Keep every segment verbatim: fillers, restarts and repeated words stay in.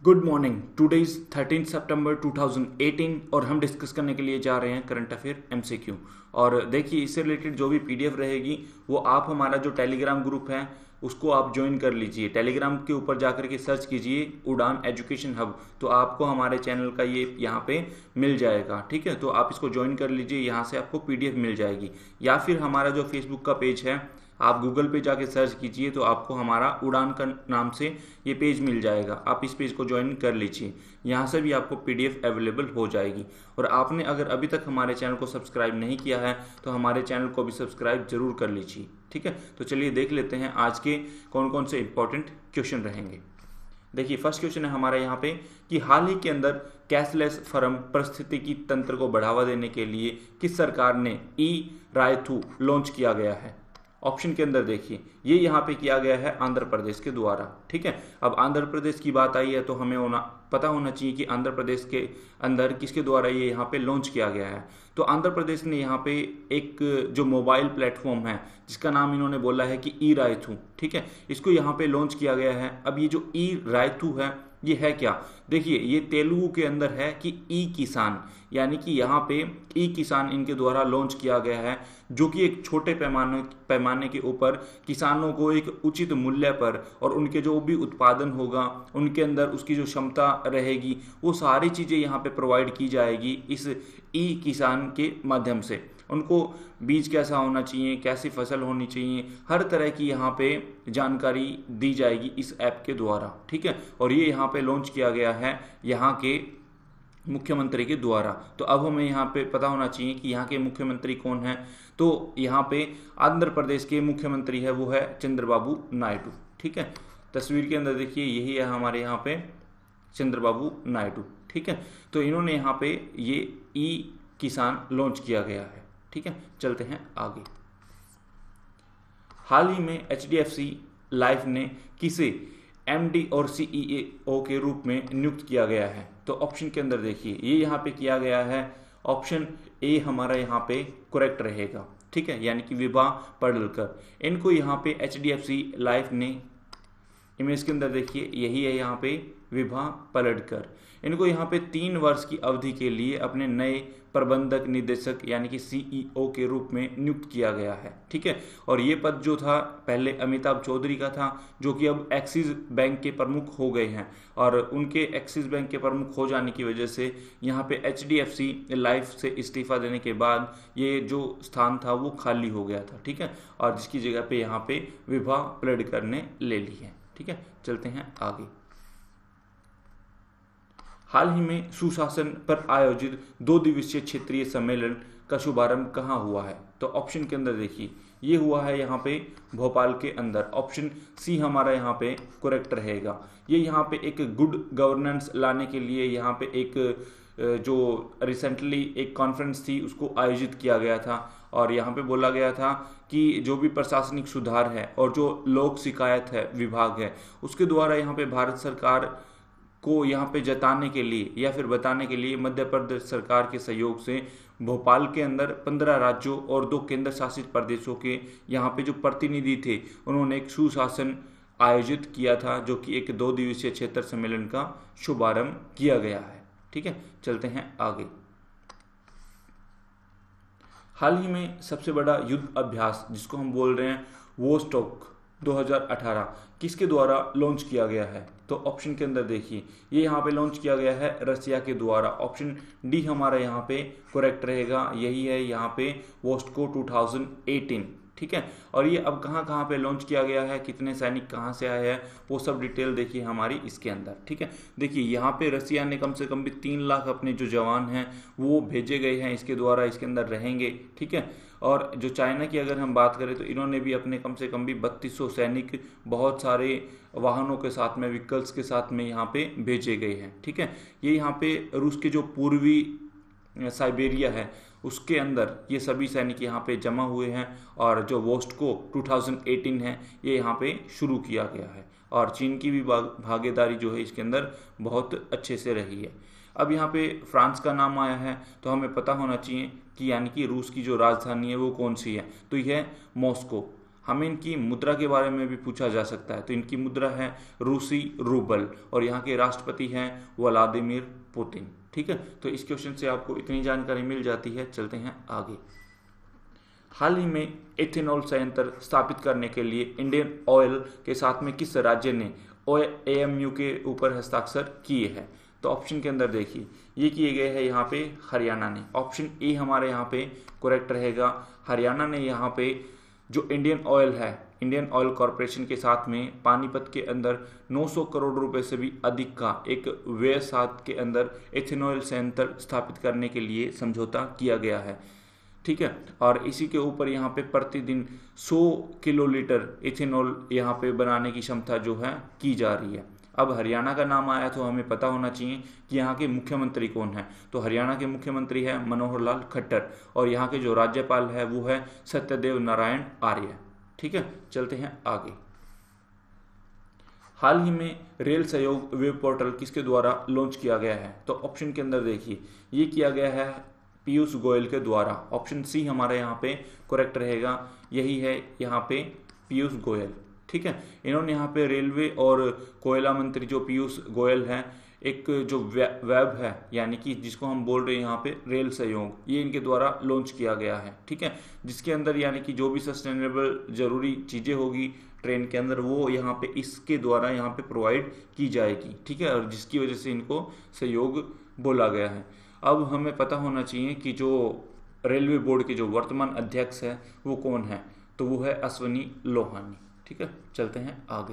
Good morning. Today is thirteen September two thousand eighteen और हम discuss करने के लिए जा रहे हैं करंट अफेयर एमसीक्यू। और देखिए, इससे रिलेटेड जो भी पीडीएफ रहेगी वो आप हमारा जो टेलीग्राम ग्रुप है उसको आप ज्वाइन कर लीजिए। टेलीग्राम के ऊपर जाकर के सर्च कीजिए उड़ान एजुकेशन हब, तो आपको हमारे चैनल का ये यहाँ पे मिल जाएगा। ठीक है, तो आप इसको ज्वाइन कर लीजिए, यहाँ से आपको पीडीएफ मिल जाएगी। या फिर हमारा जो फेसबुक का पेज है आप गूगल पे जाके सर्च कीजिए तो आपको हमारा उड़ान का नाम से ये पेज मिल जाएगा। आप इस पेज को ज्वाइन कर लीजिए, यहाँ से भी आपको पीडीएफ अवेलेबल हो जाएगी। और आपने अगर अभी तक हमारे चैनल को सब्सक्राइब नहीं किया है तो हमारे चैनल को भी सब्सक्राइब जरूर कर लीजिए। ठीक है, तो चलिए देख लेते हैं आज के कौन कौन से इंपॉर्टेंट क्वेश्चन रहेंगे। देखिए, फर्स्ट क्वेश्चन है हमारा यहाँ पे कि हाल ही के अंदर कैशलेस फर्म पारिस्थितिकी तंत्र को बढ़ावा देने के लिए किस सरकार ने ई रायथू लॉन्च किया गया है। ऑप्शन के अंदर देखिए, ये यहाँ पे किया गया है आंध्र प्रदेश के द्वारा। ठीक है, अब आंध्र प्रदेश की बात आई है तो हमें होना पता होना चाहिए कि आंध्र प्रदेश के अंदर किसके द्वारा ये यहाँ पे लॉन्च किया गया है। तो आंध्र प्रदेश ने यहाँ पे एक जो मोबाइल प्लेटफॉर्म है जिसका नाम इन्होंने बोला है कि ई रायथू। ठीक है, इसको यहाँ पे लॉन्च किया गया है। अब ये जो ई रायथू है ये है क्या, देखिए ये तेलुगु के अंदर है कि ई किसान, यानी कि यहाँ पे ई किसान इनके द्वारा लॉन्च किया गया है, जो कि एक छोटे पैमाने पैमाने के ऊपर किसानों को एक उचित मूल्य पर और उनके जो भी उत्पादन होगा उनके अंदर उसकी जो क्षमता रहेगी वो सारी चीज़ें यहाँ पे प्रोवाइड की जाएगी इस ई किसान के माध्यम से। उनको बीज कैसा होना चाहिए, कैसी फसल होनी चाहिए, हर तरह की यहाँ पे जानकारी दी जाएगी इस ऐप के द्वारा। ठीक है, और ये यहाँ पे लॉन्च किया गया है यहाँ के मुख्यमंत्री के द्वारा। तो अब हमें यहाँ पे पता होना चाहिए कि यहाँ के मुख्यमंत्री कौन है। तो यहाँ पे आंध्र प्रदेश के मुख्यमंत्री है वो है चंद्रबाबू नायडू। ठीक है, तस्वीर के अंदर देखिए यही है हमारे यहाँ पे चंद्रबाबू नायडू। ठीक है, तो इन्होंने यहाँ पे ये ई किसान लॉन्च किया गया है। ठीक है, चलते हैं आगे। हाल ही में H D F C life ने किसे एम डी और सी ई ओ के रूप में नियुक्त किया गया है। तो ऑप्शन के अंदर देखिए, ये यहाँ पे किया गया है ऑप्शन ए हमारा यहाँ पे करेक्ट रहेगा। ठीक है, यानी कि विभा पडलकर। इनको यहाँ पे H D F C life ने, इमेज के अंदर देखिए यही है यहाँ पे विभा पलटकर, इनको यहाँ पे तीन वर्ष की अवधि के लिए अपने नए प्रबंधक निदेशक यानी कि सी ई ओ के रूप में नियुक्त किया गया है। ठीक है, और ये पद जो था पहले अमिताभ चौधरी का था, जो कि अब एक्सिस बैंक के प्रमुख हो गए हैं। और उनके एक्सिस बैंक के प्रमुख हो जाने की वजह से यहाँ पे H D F C life से इस्तीफा देने के बाद ये जो स्थान था वो खाली हो गया था। ठीक है, और जिसकी जगह पे यहाँ पे विभा पलटकर ने ले ली है। ठीक है, चलते हैं आगे। हाल ही में सुशासन पर आयोजित दो दिवसीय क्षेत्रीय सम्मेलन का शुभारंभ कहाँ हुआ है। तो ऑप्शन के अंदर देखिए, ये हुआ है यहाँ पे भोपाल के अंदर। ऑप्शन सी हमारा यहाँ पे करेक्ट रहेगा। ये यहाँ पे एक गुड गवर्नेंस लाने के लिए यहाँ पे एक जो रिसेंटली एक कॉन्फ्रेंस थी उसको आयोजित किया गया था। और यहाँ पे बोला गया था कि जो भी प्रशासनिक सुधार है और जो लोक शिकायत है विभाग है उसके द्वारा यहाँ पे भारत सरकार को यहाँ पे जताने के लिए या फिर बताने के लिए मध्य प्रदेश सरकार के सहयोग से भोपाल के अंदर पंद्रह राज्यों और दो केंद्र शासित प्रदेशों के यहाँ पे जो प्रतिनिधि थे उन्होंने एक सुशासन आयोजित किया था, जो कि एक दो दिवसीय क्षेत्र सम्मेलन का शुभारंभ किया गया है। ठीक है, चलते हैं आगे। हाल ही में सबसे बड़ा युद्ध अभ्यास जिसको हम बोल रहे हैं वोस्टॉक दो हज़ार अठारह किसके द्वारा लॉन्च किया गया है। तो ऑप्शन के अंदर देखिए, ये यहाँ पे लॉन्च किया गया है रसिया के द्वारा। ऑप्शन डी हमारा यहाँ पे करेक्ट रहेगा, यही है यहाँ पे वोस्टको टू थाउजेंड एटीन। ठीक है, और ये अब कहाँ कहाँ पे लॉन्च किया गया है, कितने सैनिक कहाँ से आए हैं, वो सब डिटेल देखिए हमारी इसके अंदर। ठीक है, देखिए यहाँ पे रसिया ने कम से कम भी तीन लाख अपने जो जवान हैं वो भेजे गए हैं इसके द्वारा, इसके अंदर रहेंगे। ठीक है, और जो चाइना की अगर हम बात करें तो इन्होंने भी अपने कम से कम भी बत्तीस सौ सैनिक बहुत सारे वाहनों के साथ में, व्हीकल्स के साथ में यहाँ पे भेजे गए हैं। ठीक है, ये यहाँ पे रूस के जो पूर्वी साइबेरिया है उसके अंदर ये सभी सैनिक यहाँ पे जमा हुए हैं। और जो वोस्टको टू थाउजेंड एटीन है ये यहाँ पे शुरू किया गया है और चीन की भी भागीदारी जो है इसके अंदर बहुत अच्छे से रही है। अब यहाँ पे फ्रांस का नाम आया है तो हमें पता होना चाहिए कि यानी कि रूस की जो राजधानी है वो कौन सी है, तो यह है मॉस्को। हमें इनकी मुद्रा के बारे में भी पूछा जा सकता है। तो इनकी मुद्रा है रूसी रूबल और यहाँ के राष्ट्रपति हैं व्लादिमीर पुतिन। ठीक है, तो इस क्वेश्चन से आपको इतनी जानकारी मिल जाती है। चलते हैं आगे। हाल ही में एथेनॉल संयंत्र स्थापित करने के लिए इंडियन ऑयल के साथ में किस राज्य ने ए एम यू के ऊपर हस्ताक्षर किए हैं? तो ऑप्शन के अंदर देखिए, ये किए गए हैं यहाँ पे हरियाणा ने। ऑप्शन ए हमारे यहाँ पे करेक्ट रहेगा। हरियाणा ने यहाँ पे जो इंडियन ऑयल है, इंडियन ऑयल कॉरपोरेशन के साथ में पानीपत के अंदर नौ सौ करोड़ रुपए से भी अधिक का एक व्यय साथ के अंदर एथेनॉल संयंत्र स्थापित करने के लिए समझौता किया गया है। ठीक है, और इसी के ऊपर यहाँ पे प्रतिदिन सौ किलोलीटर इथेनॉल यहाँ पे बनाने की क्षमता जो है की जा रही है। अब हरियाणा का नाम आया तो हमें पता होना चाहिए कि यहाँ के मुख्यमंत्री कौन है। तो हरियाणा के मुख्यमंत्री है मनोहर लाल खट्टर और यहाँ के जो राज्यपाल है वो है सत्यदेव नारायण आर्य। ठीक है, चलते हैं आगे। हाल ही में रेल सहयोग वेब पोर्टल किसके द्वारा लॉन्च किया गया है? तो ऑप्शन के अंदर देखिए, ये किया गया है पीयूष गोयल के द्वारा। ऑप्शन सी हमारे यहाँ पे करेक्ट रहेगा, यही है यहाँ पे पीयूष गोयल। ठीक है, इन्होंने यहाँ पे रेलवे और कोयला मंत्री जो पीयूष गोयल हैं, एक जो वेब है यानी कि जिसको हम बोल रहे हैं यहाँ पे रेल सहयोग, ये इनके द्वारा लॉन्च किया गया है। ठीक है, जिसके अंदर यानी कि जो भी सस्टेनेबल जरूरी चीज़ें होगी ट्रेन के अंदर वो यहाँ पे इसके द्वारा यहाँ पे प्रोवाइड की जाएगी। ठीक है, और जिसकी वजह से इनको सहयोग बोला गया है। अब हमें पता होना चाहिए कि जो रेलवे बोर्ड के जो वर्तमान अध्यक्ष है वो कौन है? तो वो है अश्वनी लोहानी। ठीक है, चलते हैं आगे।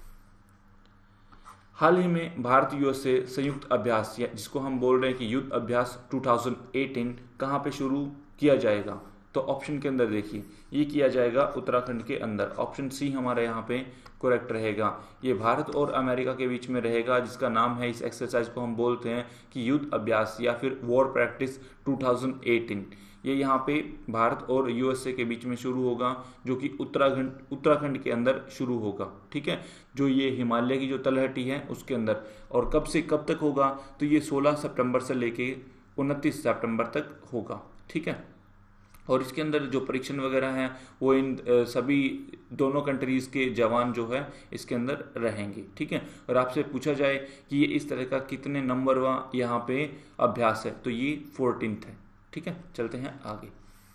हाल ही में भारत यूएस से संयुक्त अभ्यास या जिसको हम बोल रहे हैं कि युद्ध अभ्यास दो हज़ार अठारह कहाँ पे शुरू किया जाएगा? तो ऑप्शन के अंदर देखिए, ये किया जाएगा उत्तराखंड के अंदर। ऑप्शन सी हमारे यहाँ पे करेक्ट रहेगा। ये भारत और अमेरिका के बीच में रहेगा, जिसका नाम है, इस एक्सरसाइज को हम बोलते हैं कि युद्ध अभ्यास या फिर वॉर प्रैक्टिस दो हज़ार अठारह। ये यहाँ पे भारत और यूएसए के बीच में शुरू होगा, जो कि उत्तराखंड उत्तराखंड के अंदर शुरू होगा। ठीक है, जो ये हिमालय की जो तलहटी है उसके अंदर। और कब से कब तक होगा? तो ये सोलह सितंबर से लेके उनतीस सितंबर तक होगा। ठीक है, और इसके अंदर जो परीक्षण वगैरह हैं वो इन सभी दोनों कंट्रीज के जवान जो है इसके अंदर रहेंगे। ठीक है, और आपसे पूछा जाए कि ये इस तरह का कितने नंबरवा यहाँ पे अभ्यास है, तो ये फोर्टीन्थ है। ठीक है, चलते हैं आगे।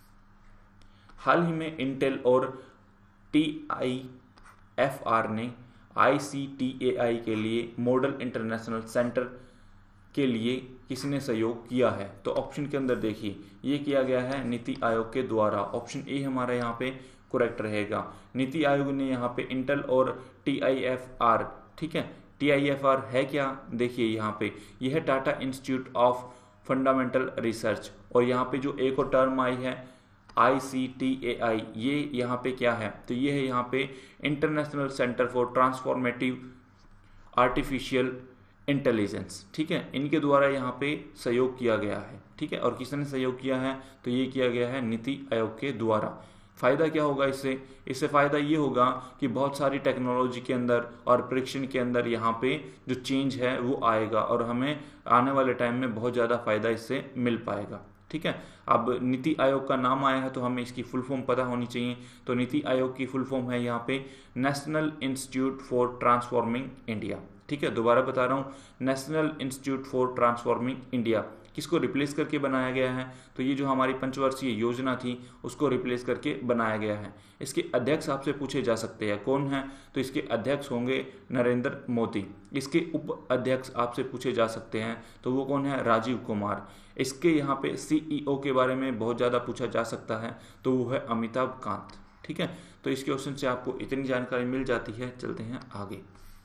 हाल ही में इंटेल और टी आई एफ आर ने आई सी टी ए आई के लिए मॉडल इंटरनेशनल सेंटर के लिए किसने सहयोग किया है? तो ऑप्शन के अंदर देखिए, ये किया गया है नीति आयोग के द्वारा। ऑप्शन ए हमारा यहाँ पे करेक्ट रहेगा। नीति आयोग ने यहाँ पे इंटेल और टी आई एफ आर, ठीक है, टी आई एफ आर है क्या? देखिए यहाँ पे यह है Tata institute of fundamental research, और यहाँ पे जो एक और टर्म आई है आई सी टी ए आई, ये यहाँ पे क्या है? तो ये है यहाँ पे international centre for transformative artificial intelligence. ठीक है, इनके द्वारा यहाँ पे सहयोग किया गया है। ठीक है, और किसने सहयोग किया है? तो ये किया गया है नीति आयोग के द्वारा। फ़ायदा क्या होगा इससे? इससे फ़ायदा ये होगा कि बहुत सारी टेक्नोलॉजी के अंदर और परीक्षण के अंदर यहाँ पे जो चेंज है वो आएगा और हमें आने वाले टाइम में बहुत ज़्यादा फ़ायदा इससे मिल पाएगा। ठीक है, अब नीति आयोग का नाम आया है तो हमें इसकी फुल फॉर्म पता होनी चाहिए। तो नीति आयोग की फुल फॉर्म है यहाँ पे national institute for transforming India. ठीक है, दोबारा बता रहा हूँ, national institute for transforming India. किसको रिप्लेस करके बनाया गया है? तो ये जो हमारी पंचवर्षीय योजना थी उसको रिप्लेस करके बनाया गया है। इसके अध्यक्ष आपसे पूछे जा सकते हैं, कौन है? तो इसके अध्यक्ष होंगे नरेंद्र मोदी। इसके उप अध्यक्ष आपसे पूछे जा सकते हैं, तो वो कौन है? राजीव कुमार। इसके यहाँ पे सी ई ओ के बारे में बहुत ज़्यादा पूछा जा सकता है, तो वो है अमिताभ कांत। ठीक है, तो इस क्वेश्चन से आपको इतनी जानकारी मिल जाती है। चलते हैं आगे।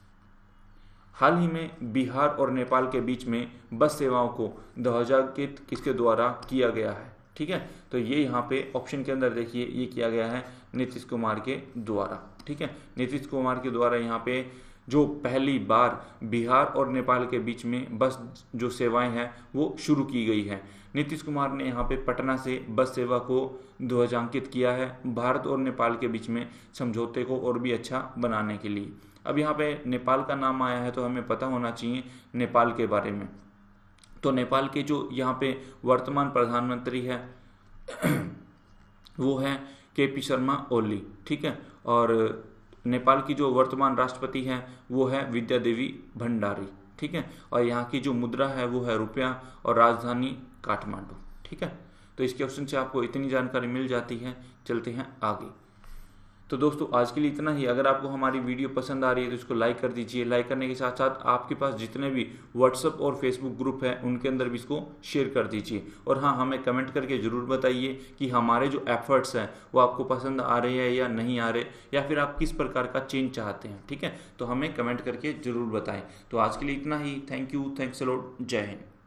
हाल ही में बिहार और नेपाल के बीच में बस सेवाओं को ध्वजांकित किसके द्वारा किया गया है? ठीक है, तो ये यहाँ पे ऑप्शन के अंदर देखिए, ये किया गया है नीतीश कुमार के द्वारा। ठीक है, नीतीश कुमार के द्वारा यहाँ पे जो पहली बार बिहार और नेपाल के बीच में बस जो सेवाएं हैं वो शुरू की गई है। नीतीश कुमार ने यहाँ पे पटना से बस सेवा को ध्वजांकित किया है भारत और नेपाल के बीच में समझौते को और भी अच्छा बनाने के लिए। अब यहाँ पे नेपाल का नाम आया है तो हमें पता होना चाहिए नेपाल के बारे में। तो नेपाल के जो यहाँ पे वर्तमान प्रधानमंत्री है वो है के पी शर्मा ओली, ठीक है। और नेपाल की जो वर्तमान राष्ट्रपति हैं वो है विद्या देवी भंडारी, ठीक है। और यहाँ की जो मुद्रा है वो है रुपया और राजधानी काठमांडू, ठीक है। तो इस क्वेश्चन से आपको इतनी जानकारी मिल जाती है। चलते हैं आगे। तो दोस्तों आज के लिए इतना ही। अगर आपको हमारी वीडियो पसंद आ रही है तो इसको लाइक कर दीजिए। लाइक करने के साथ साथ आपके पास जितने भी व्हाट्सअप और फेसबुक ग्रुप हैं उनके अंदर भी इसको शेयर कर दीजिए। और हाँ, हमें कमेंट करके ज़रूर बताइए कि हमारे जो एफर्ट्स हैं वो आपको पसंद आ रहे हैं या नहीं आ रहे, या फिर आप किस प्रकार का चेंज चाहते हैं, ठीक है। तो हमें कमेंट करके ज़रूर बताएं। तो आज के लिए इतना ही। Thank you, thanks a lot, जय हिंद।